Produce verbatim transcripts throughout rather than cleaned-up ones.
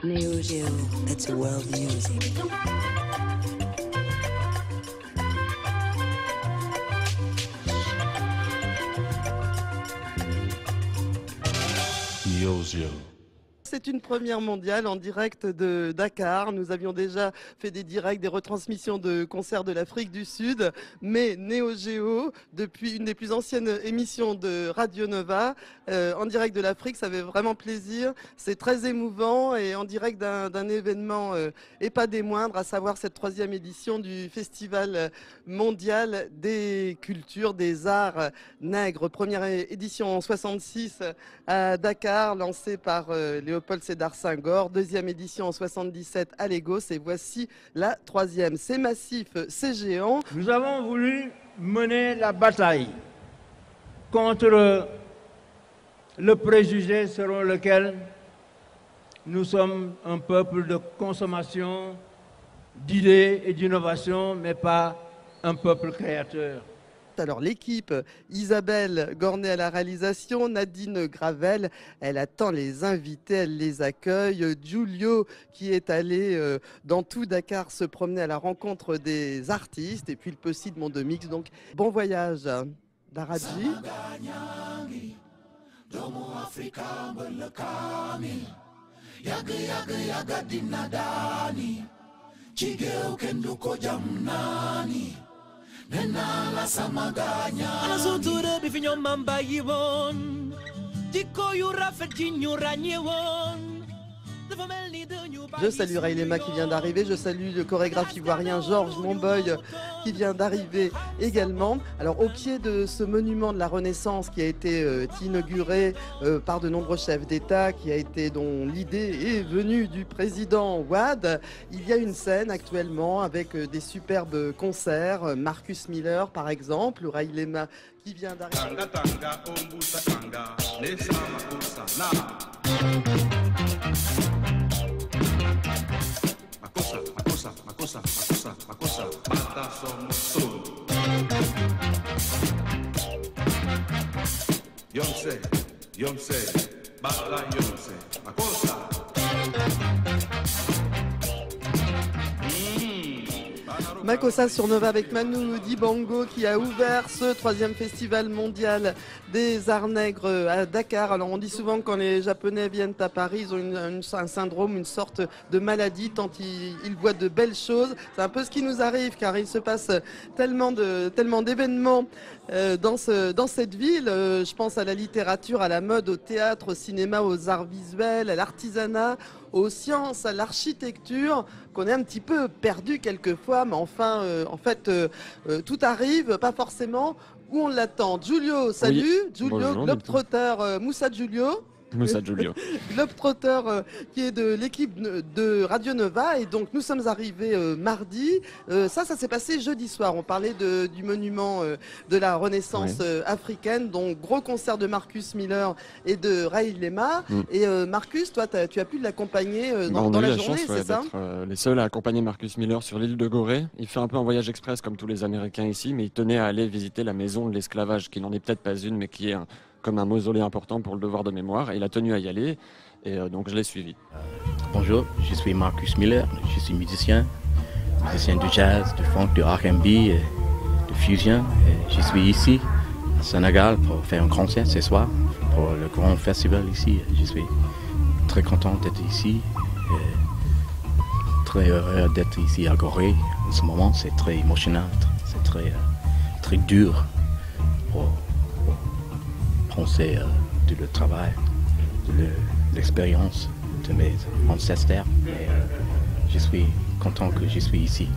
Neo Geo. It's a world music. Neo Geo. C'est une première mondiale en direct de Dakar. Nous avions déjà fait des directs, des retransmissions de concerts de l'Afrique du Sud. Mais Neo Geo, depuis une des plus anciennes émissions de Radio Nova, euh, en direct de l'Afrique, ça fait vraiment plaisir. C'est très émouvant et en direct d'un d'un événement, euh, et pas des moindres, à savoir cette troisième édition du Festival mondial des cultures, des arts nègres. Première édition en soixante-six à Dakar, lancée par euh, Léopold Sédar Senghor. Deuxième édition en soixante-dix-sept à Lagos. Et voici la troisième. C'est massif, c'est géant. Nous avons voulu mener la bataille contre le préjugé selon lequel nous sommes un peuple de consommation, d'idées et d'innovation, mais pas un peuple créateur. Alors l'équipe, Isabelle Gornet à la réalisation, Nadine Gravel, elle attend les invités, elle les accueille. Giulio qui est allé euh, dans tout Dakar se promener à la rencontre des artistes. Et puis le Pessi de Mondomix. Donc bon voyage Daradji. Nenala samaganya Alasunture bifinyo mamba yibon Diko yura fetjinyo ranyewon Je salue Raylema qui vient d'arriver, je salue le chorégraphe ivoirien Georges Monboy qui vient d'arriver également. Alors au pied de ce monument de la Renaissance qui a été euh, inauguré euh, par de nombreux chefs d'État, qui a été dont l'idée est venue du président Wade, il y a une scène actuellement avec euh, des superbes concerts, Marcus Miller par exemple, ou Raylema qui vient d'arriver. Makossa, makossa, makossa, makossa, bata somuso. Yonse, yonse, bata yonse, makossa. Makossa sur Nova avec Manu Dibango qui a ouvert ce troisième festival mondial des arts nègres à Dakar. Alors on dit souvent que quand les Japonais viennent à Paris, ils ont une, une, un syndrome, une sorte de maladie tant ils, ils voient de belles choses. C'est un peu ce qui nous arrive car il se passe tellement de tellement d'événements euh, dans, ce, dans cette ville. Euh, je pense à la littérature, à la mode, au théâtre, au cinéma, aux arts visuels, à l'artisanat, aux sciences, à l'architecture, qu'on est un petit peu perdu quelquefois, mais enfin, euh, en fait, euh, euh, tout arrive, pas forcément où on l'attend. Giulio, salut. Oui. Giulio, Globetrotter, euh, Moussa Giulio. Moussa Giulio. Globetrotter euh, qui est de l'équipe de Radio Nova. Et donc nous sommes arrivés euh, mardi. Euh, ça, ça s'est passé jeudi soir. On parlait de, du monument euh, de la Renaissance ouais. euh, africaine. Donc gros concert de Marcus Miller et de Raylema. Mm. Et euh, Marcus, toi, as, tu as pu l'accompagner euh, dans, bah, dans la, la journée, c'est ouais, ça euh, Les seuls à accompagner Marcus Miller sur l'île de Gorée. Il fait un peu un voyage express comme tous les Américains ici, mais il tenait à aller visiter la maison de l'esclavage, qui n'en est peut-être pas une, mais qui est un comme un mausolée important pour le devoir de mémoire. Et il a tenu à y aller, et euh, donc je l'ai suivi. Bonjour, je suis Marcus Miller, je suis musicien, musicien de jazz, de funk, de R and B, de fusion. Et je suis ici, à Sénégal, pour faire un concert ce soir, pour le grand festival ici. Je suis très content d'être ici, et très heureux d'être ici à Gorée. En ce moment, c'est très émotionnel, c'est très, très dur pour penser euh, de le travail, de l'expérience de mes ancêtres. Mais euh, je suis content que je suis ici.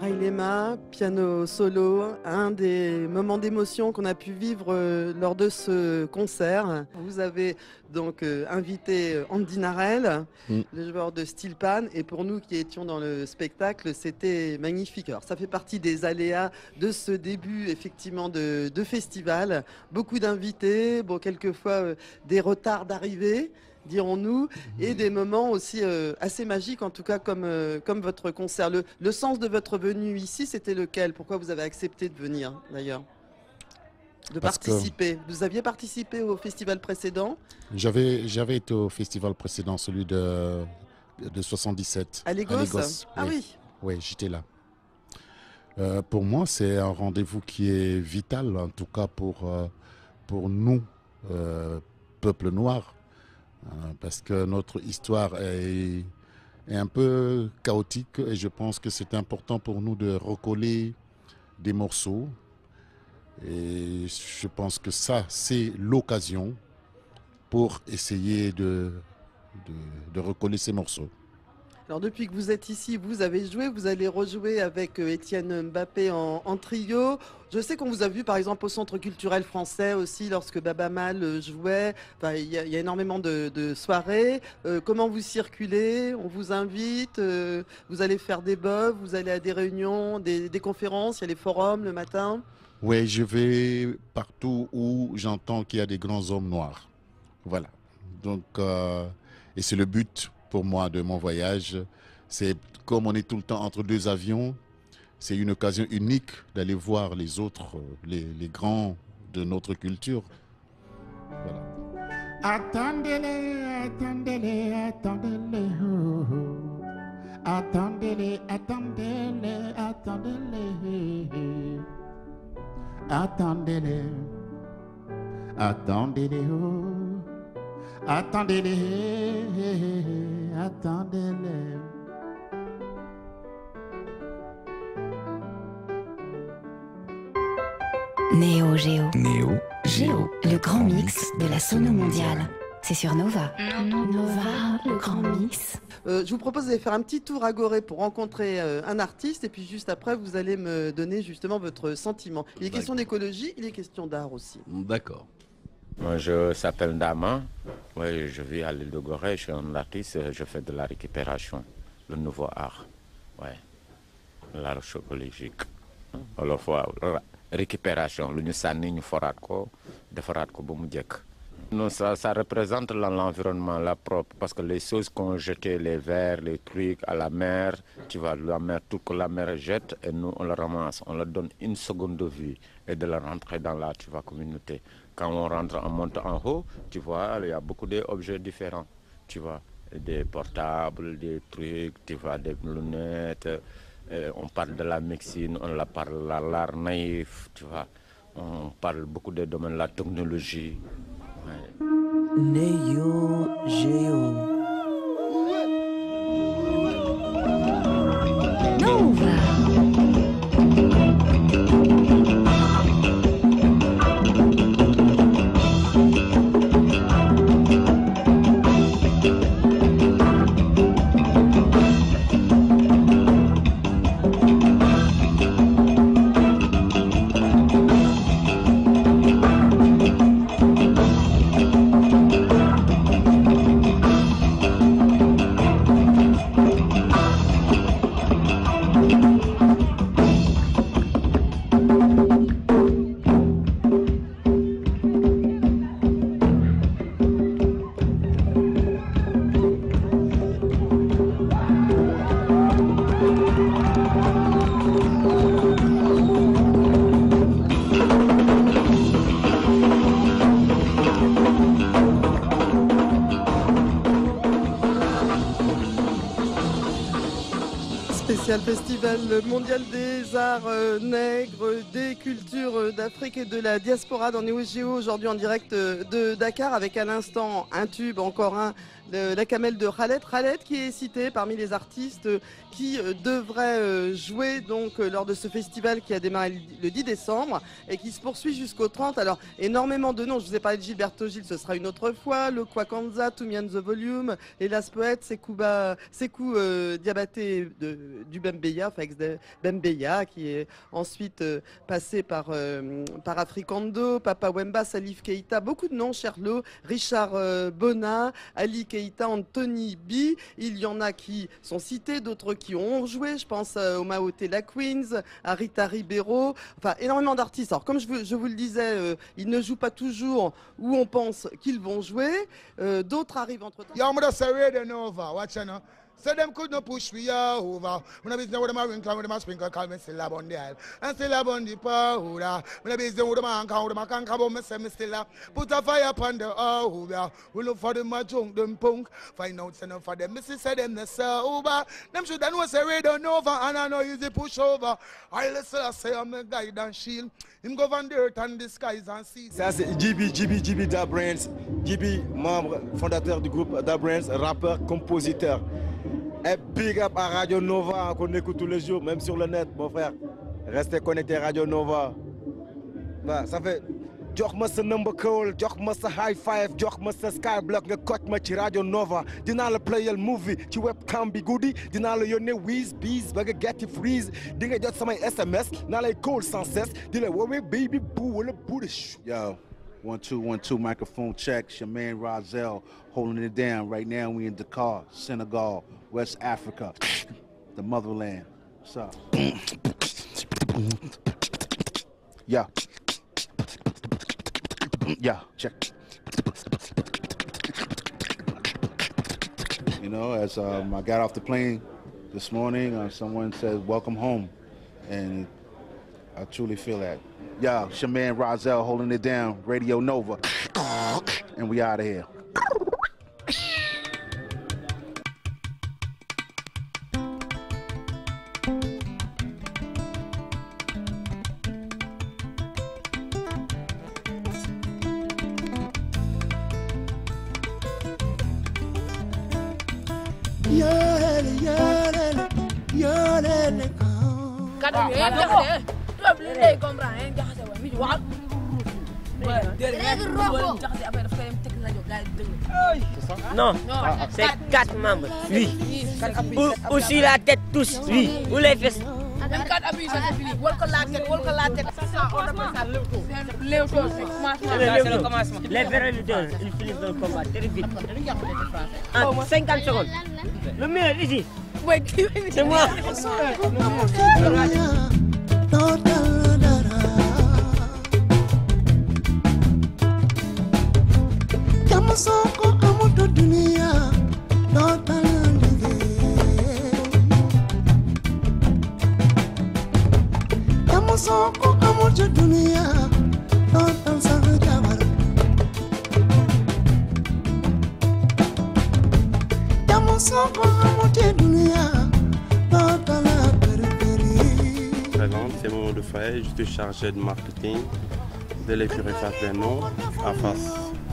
Lema, piano solo, un des moments d'émotion qu'on a pu vivre euh, lors de ce concert. Vous avez donc euh, invité Andy Narel, mm. le joueur de steel pan, et pour nous qui étions dans le spectacle, c'était magnifique. Alors ça fait partie des aléas de ce début effectivement de, de festival. Beaucoup d'invités, bon quelquefois euh, des retards d'arrivée, dirons-nous, et des moments aussi euh, assez magiques, en tout cas comme, euh, comme votre concert. Le, le sens de votre venue ici, c'était lequel? Pourquoi vous avez accepté de venir, d'ailleurs? De Parce participer. Que vous aviez participé au festival précédent? J'avais j'avais été au festival précédent, celui de, de soixante-dix-sept. À Lagos, à Lagos. Ah oui. Oui, oui j'étais là. Euh, pour moi, c'est un rendez-vous qui est vital, en tout cas pour, euh, pour nous, euh, peuple noir. Parce que notre histoire est, est un peu chaotique et je pense que c'est important pour nous de recoller des morceaux. Et je pense que ça, c'est l'occasion pour essayer de, de, de recoller ces morceaux. Alors depuis que vous êtes ici, vous avez joué, vous allez rejouer avec Étienne Mbappé en, en trio. Je sais qu'on vous a vu par exemple au Centre culturel français aussi lorsque Baba Mal jouait. Enfin, il y, y a énormément de, de soirées. Euh, comment vous circulez? On vous invite, euh, vous allez faire des bufs, vous allez à des réunions, des, des conférences, il y a les forums le matin. Oui, je vais partout où j'entends qu'il y a des grands hommes noirs. Voilà. Donc, euh, et c'est le but pour moi de mon voyage. C'est comme on est tout le temps entre deux avions, c'est une occasion unique d'aller voir les autres, les, les grands de notre culture. Voilà. Attendez-les, attendez-les, attendez-les, oh, oh. Attendez-les, attendez-les, attendez-les. Attendez-les, attendez-les, oh. Attendez-les, attendez-les. Néo Géo. Néo Géo. Le grand mix de la sono mondiale. C'est sur Nova. Nova, le grand mix. Euh, je vous propose d'aller faire un petit tour à Gorée pour rencontrer euh, un artiste et puis juste après vous allez me donner justement votre sentiment. Il est question d'écologie, il est question d'art aussi. D'accord. Moi, je s'appelle Dama. Oui, je vis à l'île de Gorée. Je suis un artiste. Je fais de la récupération, le nouveau art. Ouais, l'art écologique. Alors, faut récupération. Le ñu sànni ñu foraat ko, defaraat ko ba mu jekk. Non, ça, ça représente l'environnement, la propre, parce que les choses qu'on jetait, les verres, les trucs à la mer, tu vois, la mer, tout que la mer jette, et nous on le ramasse, on leur donne une seconde de vie et de la rentrer dans la, tu vois, communauté. Quand on rentre, on monte en haut, tu vois, il y a beaucoup d'objets différents, tu vois, des portables, des trucs, tu vois, des lunettes, euh, on parle de la médecine, on la parle de l'art naïf, tu vois, on parle beaucoup des domaines de la technologie. Ouais. Néo Géo. Nova. Festival mondial des arts euh, nègres, des cultures euh, d'Afrique et de la diaspora dans Néo Géo, aujourd'hui en direct euh, de Dakar avec à l'instant un tube, encore un, le, la camelle de Khaled. Khaled qui est cité parmi les artistes euh, qui euh, devraient euh, jouer donc euh, lors de ce festival qui a démarré le dix décembre et qui se poursuit jusqu'au trente. Alors énormément de noms, je vous ai parlé de Gilberto Gil, ce sera une autre fois, le Kwakanza, Toumian the Volume, Hélas Poète, Sekou euh, Diabaté de, du Bembeya, enfin ex-Bembeya, qui est ensuite euh, passé par, euh, par Africando, Papa Wemba, Salif Keïta, beaucoup de noms, Charlot, Richard euh, Bona, Ali Keïta, Anthony B. Il y en a qui sont cités, d'autres qui ont joué, je pense euh, au Maote La Queens, à Rita Ribeiro, enfin énormément d'artistes. Alors comme je vous, je vous le disais, euh, ils ne jouent pas toujours où on pense qu'ils vont jouer, euh, d'autres arrivent entre-temps. So them could not push me over. When I business with them a wrinkle, with them a sprinkle, call me still up on the aisle. And still up on the powder. When I business with them a anchor, with them a canker, but me say me still up. Put a fire upon the over. We look for them a junk, them punk. Find out enough for them. Missy say them the sober. Them should know say we don't over. And I know easy push over. I listen, I say I'm a guide and shield. Him govern the earth and the skies and seas. Ça c'est G B, G B, G B Da Brains. G B, membre fondateur du groupe Da Brains, rappeur, compositeur. Et big up à Radio Nova qu'on écoute tous les jours, même sur le net, mon frère. Restez connectés à Radio Nova. Bah, ça fait. Jox ma sa number call, jox ma sa high five, jox ma sa skyblock nga coach ma ci Radio Nova. Dinaa la playal movie ci webcam bi guddi, dinaa la yónnee Wiz Bees ba nga get freeze, di nga jot samay S M S, naa lay call sans cesse, di la woowee baby boo wala bootish. Yo, one two one two microphone check. It's your man Rozelle holding it down. Right now we in Dakar, Senegal, West Africa, the motherland. What's up? Yeah. Yeah, check. You know, as um, I got off the plane this morning, uh, someone said, welcome home. And I truly feel that. Yeah, it's your man Rozelle holding it down, Radio Nova. And we out of here. Non, c'est quatre membres, oui. Ou, ou sur la tête tous, oui. Ou les fesses. Même quatre appuis, ça c'est fini. Wol ko la tête, wol ko la tête. Ça, on appelle ça léoto. Léoto, c'est le commencement. Les vrais lutteurs, ils finissent le combat très vite. En cinquante secondes. Le meilleur ici. C'est moi. Soko amuto dunia dotalandige Yamu soko amuto dunia dotan sahajabar Yamu soko amuto dunia dotala periperi. Présente, c'est mon de Faye, je suis chargé de marketing de l'écurie Face des Noms à Face.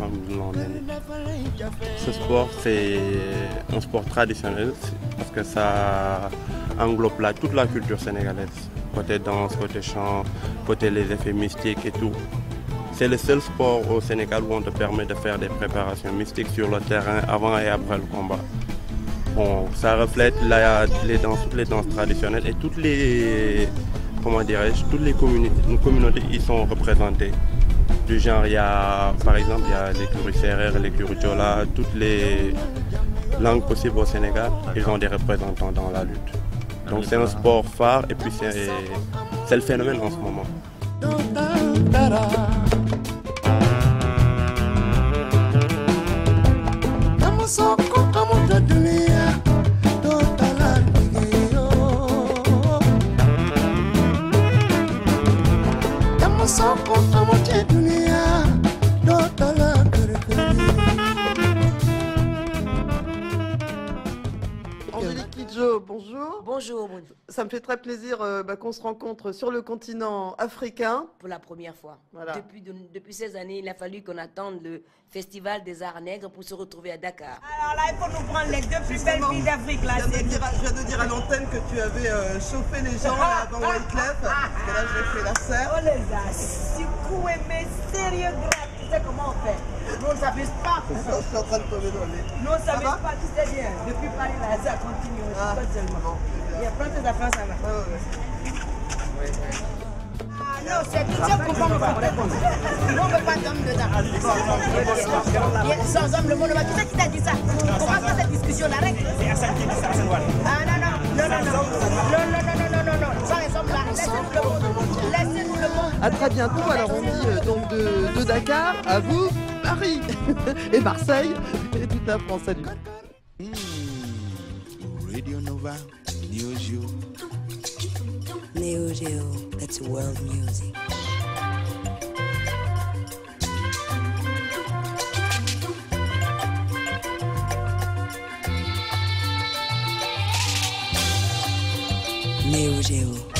Ce sport, c'est un sport traditionnel parce que ça englobe là, toute la culture sénégalaise. Côté danse, côté chant, côté les effets mystiques et tout. C'est le seul sport au Sénégal où on te permet de faire des préparations mystiques sur le terrain avant et après le combat. Bon, ça reflète la, les danses, toutes les danses traditionnelles et toutes les, comment dirais-je, toutes les communautés, les communautés y sont représentées. Du genre, il y a, par exemple, il y a l'écurie Sérère, l'écurie Diola, toutes les langues possibles au Sénégal, ils ont des représentants dans la lutte. Donc c'est un sport phare et puis c'est le phénomène en ce moment. Angélique Kidjo, bonjour. Bonjour, bonjour. Ça me fait très plaisir euh, bah, qu'on se rencontre sur le continent africain. Pour la première fois. Voilà. Depuis, de, depuis ces années, il a fallu qu'on attende le Festival des Arts Nègres pour se retrouver à Dakar. Alors là, il faut nous prendre les deux plus belles filles d'Afrique. Là, je viens de dire, je viens de dire à l'antenne que tu avais euh, chauffé les gens là, avant Wyclef. Parce que là, j'ai fait la serre. Oh les gars, si vous aimez sérieux gratis. sais comment on fait. Nous, on ne s'abuse pas. Je suis en train de tomber dans les... Nous, on ne s'abuse pas, tu sais bien. Depuis Paris, là, ça continue. Ah. Pas seulement. Il y a plein de affaires, ça va. Oui, oui. Ah non, c'est tout ça qu'on va me faire. Nous, on ne veut pas d'hommes dedans. Sans homme, le monde va. Qui c'est qui t'a dit ça? On va faire cette discussion-là. C'est Hassan qui dit ça, Hassan Wad. Ah non, non, non, non, non. Non, non, non, non, non, non. Sans les hommes là. Laissez-nous le monde. Laissez-nous le monde. À très bientôt. Alors on dit euh, donc de, de Dakar à vous, Paris et Marseille et toute la France. Salut. Radio Nova, Neo Geo. Neo Geo, that's world music. Neo Geo.